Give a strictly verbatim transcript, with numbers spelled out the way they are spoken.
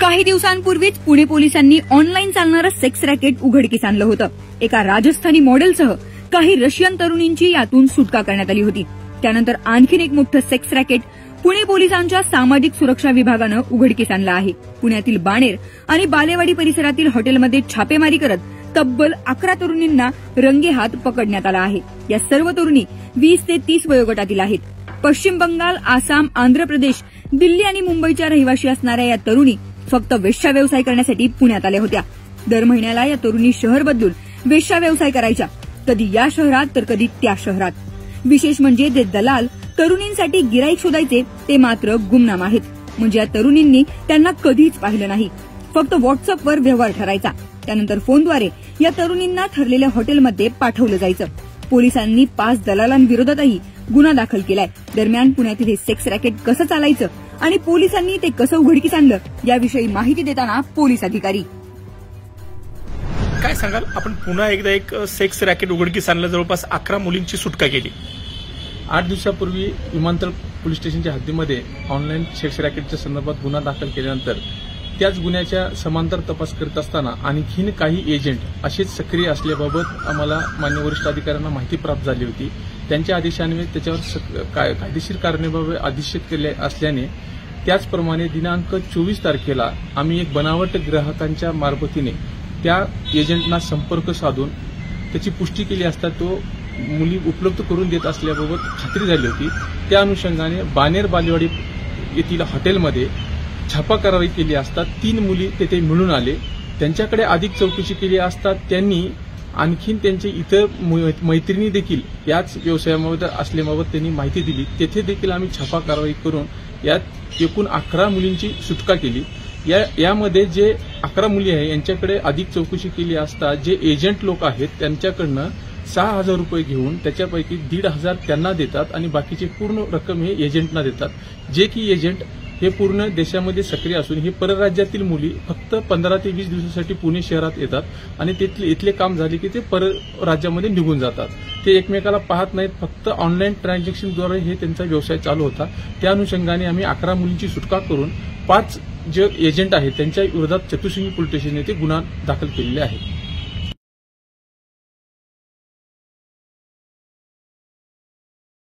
काही दिवसांपूर्वीच पुणे पोलिसांनी ऑनलाईन चालणारं सेक्स रॅकेट उघडकीस आणलं होतं। एका राजस्थानी मॉडेलसह काही रशियन तरुणींची यातून सुटका करण्यात आली होती। त्यानंतर आणखीन एक मोठं सेक्स रॅकेट पुणे पोलिसांच्या सामाजिक सुरक्षा विभागानं उघडकीस आणलं आहे। पुण्यातील बाणेर आणि बालेवाडी परिसरातील हॉटेलमध्ये छापेमारी करत तब्बल अकरा तरुणींना रंगेहात पकडण्यात आलं आहे। या सर्व तरुणी वीस ते तीस वयोगटातील आहेत। पश्चिम बंगाल, आसाम, आंध्र प्रदेश, दिल्ली आणि मुंबईच्या रहिवाशी असणाऱ्या या तरुणी फक्त वेश्या व्यवसाय करण्यासाठी पुण्यात आल्या होत्या। दर महिन्याला या तरुणी शहर बदलून वेश्या व्यवसाय करायच्या, कधी या शहरात तर कधी त्या शहरात। विशेष म्हणजे जे दलाल तरुणींसाठी गिराईक शोधायचे ते मात्र गुमनाम आहेत। म्हणजे या तरुणींनी त्यांना कधीच पाहिलं नाही, फक्त व्हॉट्सअपवर व्यवहार ठरायचा। त्यानंतर फोनद्वारे या तरुणींना ठरलेल्या हॉटेलमध्ये पाठवलं जायचं। पोलिसांनी पाच दलालांविरोधातही गुन्हा दाखल केलाय। दरम्यान पुण्यातील हे सेक्स रॅकेट कसं चालायचं आणि पोलिसांनी ते कसं उघडकीस आणलं याविषयी माहिती देताना पोलीस अधिकारी काय सांगाल? आपण पुन्हा एकदा एक सेक्स रॅकेट उघडकीस आणलं, जवळपास अकरा मुलींची सुटका केली। आठ दिवसापूर्वी विमानतळ पोलीस स्टेशनच्या हद्दीमध्ये ऑनलाईन सेक्स रॅकेटच्या संदर्भात गुन्हा दाखल केल्यानंतर त्याच गुन्ह्याच्या समांतर तपास करत असताना आणखीन काही एजंट असेच सक्रिय असल्याबाबत आम्हाला मान्य वरिष्ठ अधिकाऱ्यांना माहिती प्राप्त झाली होती। त्यांच्या आदेशान्वये त्याच्यावर कायदेशीर कारवाईबाबत आदेशित केले असल्याने त्याचप्रमाणे दिनांक चोवीस तारखेला आम्ही एक बनावट ग्राहकांच्या मार्फतीने त्या एजंटना संपर्क साधून त्याची पुष्टी केली असता तो मुली उपलब्ध करून देत असल्याबाबत खात्री झाली होती। त्या अनुषंगाने बाणेर बालेवाडी येथील हॉटेलमध्ये छापा कारवाई केली असता तीन मुली तेथे मिळून आले। त्यांच्याकडे अधिक चौकशी केली असता त्यांनी आणखीन त्यांचे इतर मैत्रिणी देखील याच व्यवसायामध्ये असल्याबाबत त्यांनी माहिती दिली। तेथे देखील आम्ही छापा कारवाई करून यात एकूण अकरा मुलींची सुटका केली। या यामध्ये जे अकरा मुली आहे यांच्याकडे अधिक चौकशी केली असता जे एजंट लोक आहेत त्यांच्याकडनं सहा हजार रुपये घेऊन त्याच्यापैकी दीड हजार त्यांना देतात आणि बाकीची पूर्ण रक्कम हे एजंटना देतात, जे की एजंट हे पूर्ण देशामध्ये सक्रिय असून हे परराज्यातील मुली फक्त पंधरा ते वीस दिवसासाठी पुणे शहरात येतात आणि तिथले इथले काम झाले की ते परराज्यामध्ये निघून जातात। ते एकमेकाला पाहत नाहीत, फक्त ऑनलाईन ट्रान्झॅक्शनद्वारे हे त्यांचा व्यवसाय चालू होता। त्या अनुषंगाने आम्ही अकरा मुलींची सुटका करून पाच जे एजंट आहेत त्यांच्या विरोधात चतुश्रुंगी पोलीस स्टेशन येथे गुन्हा दाखल केलेले आहे।